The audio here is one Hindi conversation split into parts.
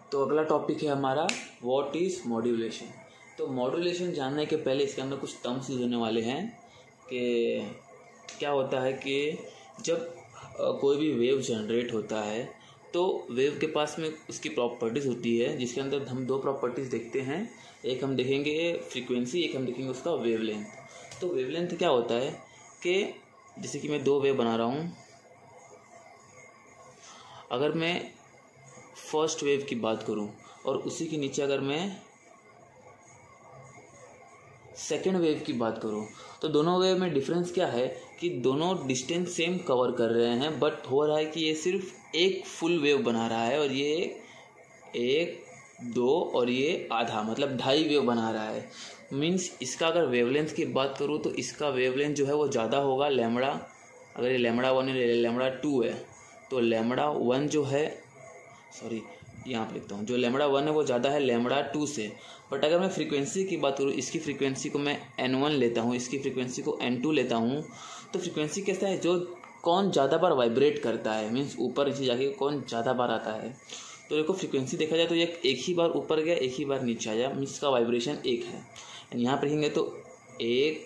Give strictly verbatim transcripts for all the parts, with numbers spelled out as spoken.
तो अगला टॉपिक है हमारा व्हाट इज़ मॉड्यूलेशन। तो मॉड्यूलेशन जानने के पहले इसके अंदर कुछ टर्म्स यूज होने वाले हैं कि क्या होता है कि जब कोई भी वेव जनरेट होता है तो वेव के पास में उसकी प्रॉपर्टीज़ होती है, जिसके अंदर हम दो प्रॉपर्टीज़ देखते हैं। एक हम देखेंगे फ्रीक्वेंसी, एक हम देखेंगे उसका वेवलेंथ। तो वेवलेंथ क्या होता है कि जैसे कि मैं दो वेव बना रहा हूँ, अगर मैं फर्स्ट वेव की बात करूं और उसी के नीचे अगर मैं सेकेंड वेव की बात करूं तो दोनों वेव में डिफरेंस क्या है कि दोनों डिस्टेंस सेम कवर कर रहे हैं, बट हो रहा है कि ये सिर्फ एक फुल वेव बना रहा है और ये एक दो और ये आधा मतलब ढाई वेव बना रहा है। मीन्स इसका अगर वेवलेंथ की बात करूं तो इसका वेवलेंथ जो है वो ज़्यादा होगा लैम्बडा, अगर ये लैम्बडा वन है लैम्बडा टू है तो लैम्बडा वन जो है सॉरी यहाँ पे लिखता हूँ, जो लैम्बडा वन है वो ज़्यादा है लैम्बडा टू से। बट अगर मैं फ्रीक्वेंसी की बात करूँ, इसकी फ्रीक्वेंसी को मैं एन वन लेता हूँ, इसकी फ्रीक्वेंसी को एन टू लेता हूँ, तो फ्रीक्वेंसी कैसा है, जो कौन ज़्यादा बार वाइब्रेट करता है, मीन्स ऊपर नीचे जाके कौन ज़्यादा बार आता है। तो देखो फ्रीक्वेंसी देखा जाए तो ये एक ही बार ऊपर गया एक ही बार नीचे आया, मीन्स का वाइब्रेशन एक है। एंड यहाँ पर देखेंगे तो एक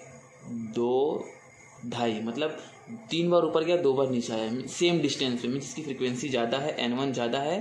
दो ढाई मतलब तीन बार ऊपर गया दो बार नीचे आया, सेम डिस्टेंस पे, मीन्स इसकी फ्रीक्वेंसी ज़्यादा है, एन वन ज़्यादा है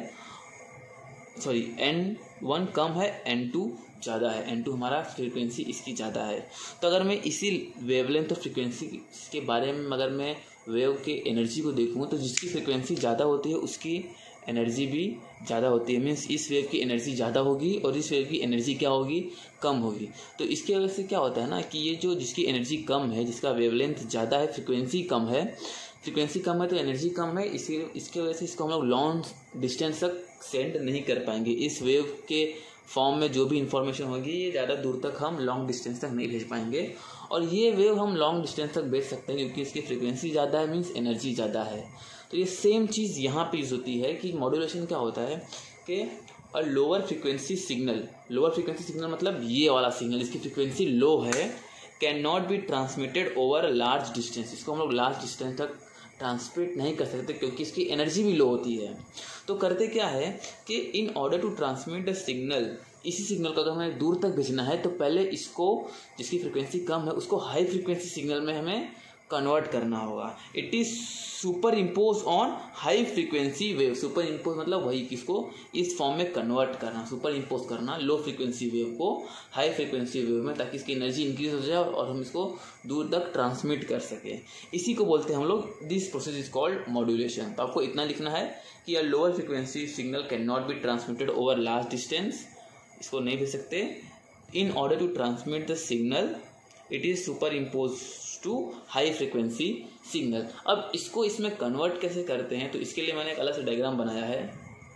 सॉरी एन वन कम है, एन टू ज़्यादा है, एन टू हमारा फ्रीक्वेंसी इसकी ज़्यादा है। तो अगर मैं इसी वेवलेंथ और फ्रीक्वेंसी के बारे में अगर मैं वेव के एनर्जी को देखूँ तो जिसकी फ्रीक्वेंसी ज़्यादा होती है उसकी एनर्जी भी ज़्यादा होती है, मीन्स इस वेव की एनर्जी ज़्यादा होगी और इस वेव की एनर्जी क्या होगी, कम होगी। तो इसकी वजह से क्या होता है ना कि ये जो जिसकी एनर्जी कम है, जिसका वेवलेंथ ज़्यादा है, फ्रीक्वेंसी कम है, फ्रीक्वेंसी कम है तो एनर्जी कम है, इसी इसकी वजह से इसको हम लोग लॉन्ग डिस्टेंस तक सेंड नहीं कर पाएंगे। इस वेव के फॉर्म में जो भी इंफॉर्मेशन होगी ये ज़्यादा दूर तक हम लॉन्ग डिस्टेंस तक नहीं भेज पाएंगे। और ये वेव हम लॉन्ग डिस्टेंस तक भेज सकते हैं क्योंकि इसकी फ्रीक्वेंसी ज़्यादा है, मीन्स एनर्जी ज़्यादा है। तो ये सेम चीज़ यहाँ पे यूज़ होती है कि मॉड्यूलेशन क्या होता है कि a lower frequency signal, lower frequency signal मतलब ये वाला सिग्नल इसकी फ्रीक्वेंसी लो है, can not be transmitted over large distance, इसको हम लोग लार्ज डिस्टेंस तक ट्रांसमिट नहीं कर सकते क्योंकि इसकी एनर्जी भी लो होती है। तो करते क्या है कि in order to transmit the signal, इसी सिग्नल को अगर हमें दूर तक भेजना है तो पहले इसको जिसकी फ्रीक्वेंसी कम है उसको हाई फ्रीक्वेंसी सिग्नल में हमें कन्वर्ट करना होगा। It is super impose on high frequency wave, super impose मतलब वही किसको इस फॉर्म में कन्वर्ट करना, सुपर इम्पोज करना लो फ्रीक्वेंसी वेव को हाई फ्रीक्वेंसी वेव में, ताकि इसकी एनर्जी इंक्रीज हो जाए और हम इसको दूर तक ट्रांसमिट कर सके। इसी को बोलते हैं हम लोग, this process is called modulation. तो आपको इतना लिखना है कि a lower frequency signal can not be transmitted over large distance, इसको नहीं भेज सकते। In order to transmit the signal it is super impose to high frequency signal. अब इसको इसमें कन्वर्ट कैसे करते हैं तो इसके लिए मैंने एक अलग से डायग्राम बनाया है।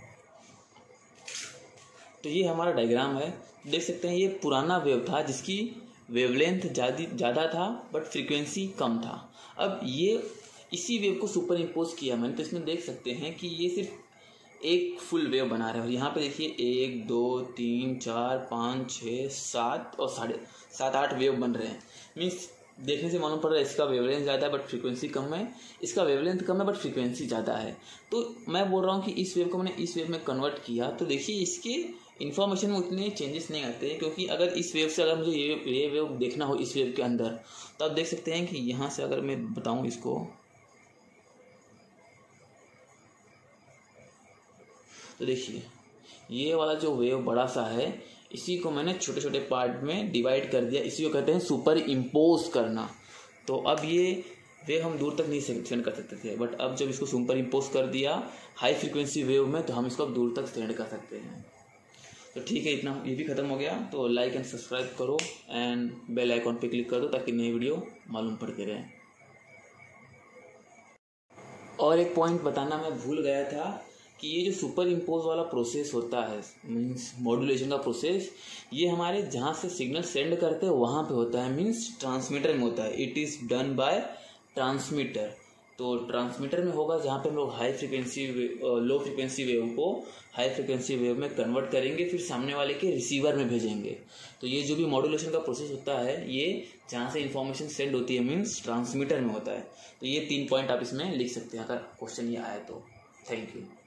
तो ये हमारा डायग्राम है, देख सकते हैं ये पुराना वेव था जिसकी वेवलेंथ ज़्यादा था बट फ्रीक्वेंसी कम था। अब ये इसी वेव को सुपर इम्पोज किया मैंने, तो इसमें देख सकते हैं कि ये सिर्फ एक फुल वेव बना रहे हैं। और यहाँ पे देखिए एक दो तीन चार पाँच छः सात और साढ़े सात आठ वेव बन रहे हैं। मीन्स देखने से मालूम पड़ रहा है इसका वेवलेंथ ज़्यादा है बट फ्रीक्वेंसी कम है, इसका वेवलेंथ कम है बट फ्रीक्वेंसी ज़्यादा है। तो मैं बोल रहा हूँ कि इस वेव को मैंने इस वेव में कन्वर्ट किया तो देखिए इसके इन्फॉर्मेशन में उतने चेंजेस नहीं आते हैं, क्योंकि अगर इस वेव से अगर मुझे ये ये वेव देखना हो इस वेव के अंदर तो आप देख सकते हैं कि यहाँ से अगर मैं बताऊँ इसको तो देखिए ये वाला जो वेव बड़ा सा है इसी को मैंने छोटे छोटे पार्ट में डिवाइड कर दिया, इसी को कहते हैं सुपर इम्पोज करना। तो अब ये वेव हम दूर तक नहीं सेंड कर सकते थे, बट अब जब इसको सुपर इम्पोज कर दिया हाई फ्रीक्वेंसी वेव में तो हम इसको अब दूर तक सेंड कर सकते हैं। तो ठीक है, इतना ये भी ख़त्म हो गया। तो लाइक एंड सब्सक्राइब करो एंड बेल आइकॉन पे क्लिक कर दो ताकि नई वीडियो मालूम पड़ते रहे। और एक पॉइंट बताना मैं भूल गया था कि ये जो सुपर इम्पोज वाला प्रोसेस होता है मीन्स मॉड्यूलेशन का प्रोसेस, ये हमारे जहाँ से सिग्नल सेंड करते हैं वहाँ पे होता है, मीन्स ट्रांसमीटर में होता है। It is done by transmitter. तो ट्रांसमीटर में होगा जहाँ पे हम लोग high frequency low frequency wave को हाई फ्रीक्वेंसी वेव में कन्वर्ट करेंगे, फिर सामने वाले के रिसीवर में भेजेंगे। तो ये जो भी मॉड्यूलेशन का प्रोसेस होता है ये जहाँ से इन्फॉर्मेशन सेंड होती है मीन्स ट्रांसमीटर में होता है। तो ये तीन पॉइंट आप इसमें लिख सकते हैं अगर क्वेश्चन ये आए तो। Thank you.